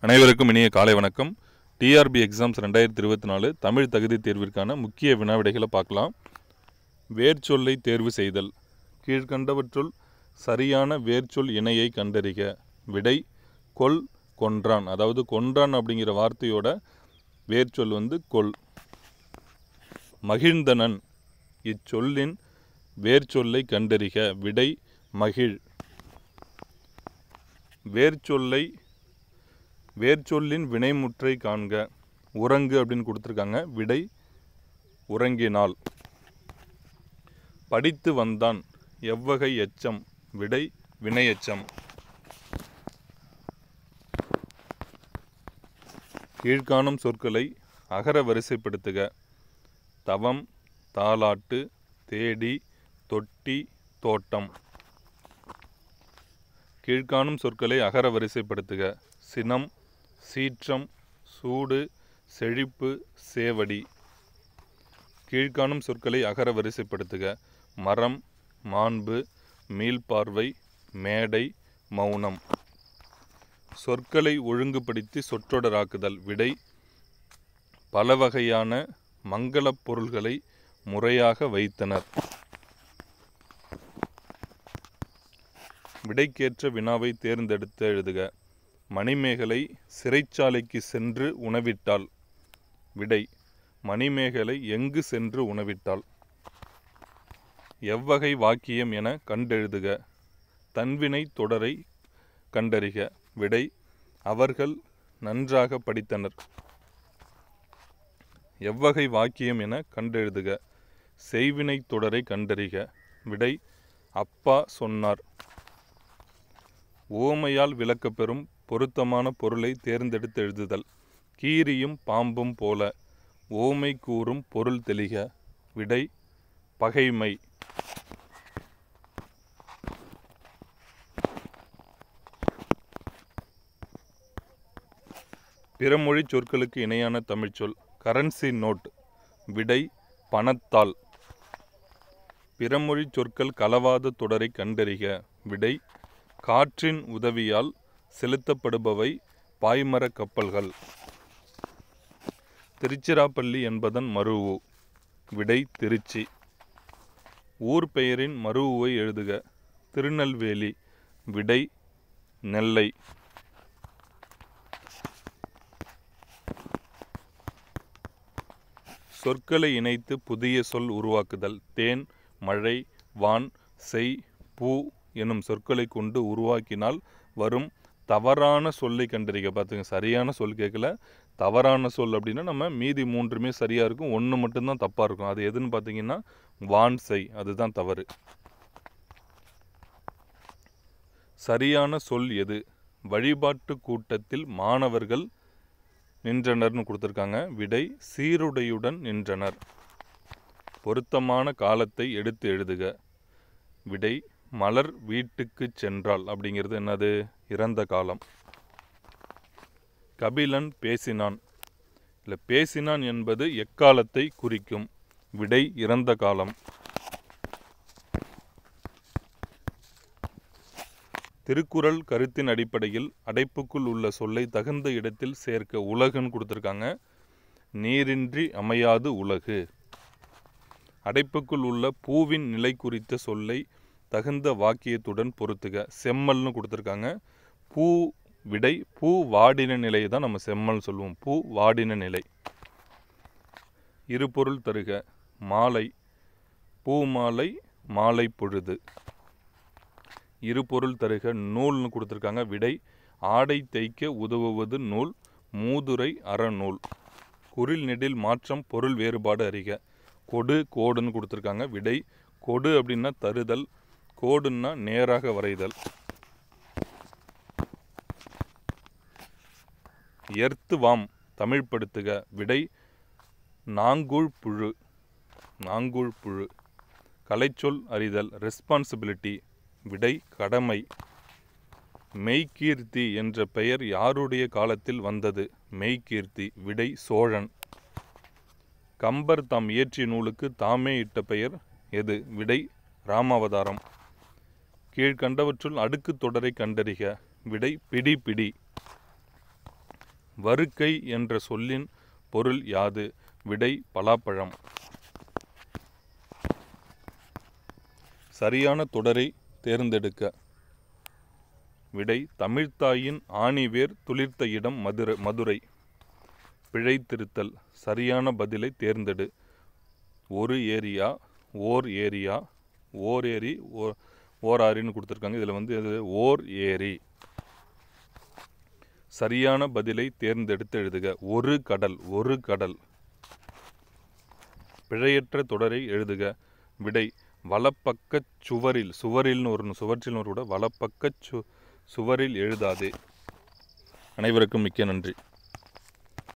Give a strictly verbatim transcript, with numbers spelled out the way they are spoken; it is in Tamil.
அனைவருக்கும் இனிய காலை வணக்கம். டிஆர்பி எக்ஸாம்ஸ் ரெண்டாயிரத்தி இருபத்தி நாலு தமிழ் தகுதி தேர்விற்கான முக்கிய வினாவிடைகளை பார்க்கலாம். வேர்ச்சொல்லை தேர்வு செய்தல். கீழ்கண்டவற்றுள் சரியான வேர்ச்சொல் இணையை கண்டறிக. விடை கொல், கொன்றான். அதாவது கொன்றான் அப்படிங்கிற வார்த்தையோட வேர்ச்சொல் வந்து கொல். மகிழ்ந்தனன் இச்சொல்லின் வேர்ச்சொல்லை கண்டறிக. விடை மகிழ். வேர்ச்சொல்லை வேர்ச்சொல்லின் வினைமுற்றை காண்க. உறங்கு அப்படின்னு கொடுத்துருக்காங்க. விடை உறங்கினாள். படித்து வந்தான் எவ்வகை எச்சம். விடை வினையெச்சம். கீழ்காணும் சொற்களை அகர வரிசைப்படுத்துக. தவம், தாலாட்டு, தேடி, தொட்டி, தோட்டம். கீழ்காணும் சொற்களை அகர வரிசைப்படுத்துக. சினம், சீற்றம், சூடு, செழிப்பு, சேவடி. கீழ்காணும் சொற்களை அகர வரிசைப்படுத்துக. மரம், மாண்பு, மீள்பார்வை, மேடை, மௌனம். சொற்களை ஒழுங்குபடுத்தி சொற்றொடராக்குதல். விடை பல வகையான மங்களப் பொருள்களை முறையாக வைத்தனர். விடைக்கேற்ற வினாவை தேர்ந்தெடுத்து எழுதுக. மணிமேகலை சிறைச்சாலைக்கு சென்று உணவிட்டாள். விடை மணிமேகலை எங்கு சென்று உணவிட்டாள். எவ்வகை வாக்கியம் என கண்டெழுதுக. தன்வினை தொடரை கண்டறிக. விடை அவர்கள் நன்றாக படித்தனர். எவ்வகை வாக்கியம் என கண்டெழுதுக. செய்வினை தொடரை கண்டறிக. விடை அப்பா சொன்னார். ஓமையால் விளக்கப்பெறும் பொருத்தமான பொருளை தேர்ந்தெடுத்து எழுதுதல். கீரியும் பாம்பும் போல ஓமை கூறும் பொருள் தெளிக. விடை பகைமை. பிறமொழி சொற்களுக்கு இணையான தமிழ்ச்சொல். Currency note. விடை பணத்தாள். பிறமொழி சொற்கள் கலவாத தொடரை கண்டறிக. விடை காற்றின் உதவியால் செலுத்தப்படுபவை பாய்மர கப்பல்கள். திருச்சிராப்பள்ளி என்பதன் மருவு. விடை திருச்சி. ஊர் பெயரின் மருவுவை எழுதுக. திருநெல்வேலி. விடை நெல்லை. சொற்களை இணைத்து புதிய சொல் உருவாக்குதல். தேன், மழை, வான், செய், பூ எனும் சொற்களை கொண்டு உருவாக்கினால் வரும் தவறான சொல்லை கண்டறிக. பார்த்துங்க, சரியான சொல் கேட்கல. தவறான சொல் அப்படின்னா நம்ம மீதி மூன்றுமே சரியாக இருக்கும், ஒன்று மட்டும்தான் தப்பாக இருக்கும். அது எதுன்னு பார்த்தீங்கன்னா வான், செய், அதுதான் தவறு. சரியான சொல் எது. வழிபாட்டு கூட்டத்தில் மாணவர்கள் நின்றனர்னு கொடுத்துருக்காங்க. விடை சீருடையுடன் நின்றனர். பொருத்தமான காலத்தை எடுத்து எழுதுக. விடை மலர் வீட்டுக்கு சென்றாள் அப்படிங்கிறது என்னது, இறந்த காலம். கபிலன் பேசினான். இல்லை, பேசினான் என்பது எக்காலத்தை குறிக்கும். விடை இறந்த காலம். திருக்குறள் கருத்தின் அடிப்படையில் அடைப்புக்குள் உள்ள சொல்லை தகுந்த இடத்தில் சேர்க்க. உலகுன்னு கொடுத்துருக்காங்க. நீரின்றி அமையாது உலகு. அடைப்புக்குள் உள்ள பூவின் நிலை குறித்த சொல்லை தகுந்த வாக்கியத்துடன் பொருத்துக. செம்மல்னு கொடுத்துருக்காங்க. பூ. விடை பூ வாடின நிலையை தான் நம்ம செம்மல் சொல்லுவோம். பூ வாடின நிலை. இருபொருள் தருக. மாலை, பூ மாலை, மாலை பொழுது. இருபொருள் தருக. நூல்னு கொடுத்துருக்காங்க. விடை ஆடை தைக்க உதவுவது நூல். மூதுரை அறநூல். குறில் நெடில் மாற்றம் பொருள் வேறுபாடு அறிக. கொடு, கோடுன்னு கொடுத்துருக்காங்க. விடை கொடு அப்படின்னா தருதல், கோடுன்னா நேராக வரைதல். எர்த்து வாம் தமிழ்படுத்துக. விடை நாங்கூழ் புழு. நாங்கூழ் புழு. கலைச்சொல் அறிதல். ரெஸ்பான்சிபிலிட்டி. விடை கடமை. மெய்கீர்த்தி என்ற பெயர் யாருடைய காலத்தில் வந்தது. மெய்கீர்த்தி. விடை சோழன். கம்பர் தாம் இயற்றிய நூலுக்கு தாமே இட்ட பெயர் எது. விடை ராமாவதாரம். கீழ்கண்டவற்றுள் அடுக்கு தொடரை கண்டறிக. விடை பிடி பிடி. வருக்கை என்ற சொல்லின் பொருள் யாது? விடை பலாப்பழம். சரியான தொடரை தேர்ந்தெடுக்க. விடை தமிழ்த்தாயின் ஆணிவேர் துளிர்த்த இடம் மதுரை மதுரை. பிழைத்திருத்தல். சரியான பதிலை தேர்ந்தெடு. ஒரு ஏரியா, ஓர் ஏரியா, ஓர் ஏரி, ஓ ஓர் ஆரின்னு கொடுத்துருக்காங்க. இதில் வந்து இது ஓர் ஏரி. சரியான பதிலை தேர்ந்தெடுத்து எழுதுக. ஒரு கடல், ஒரு கடல். பிழையற்ற தொடரை எழுதுக. விடை வலப்பக்க சுவரில், சுவரில்னு ஒரு சுவற்றில் ஒரு கூட வலப்பக்க சு சுவரில் எழுதாதே. அனைவருக்கும் மிக்க நன்றி.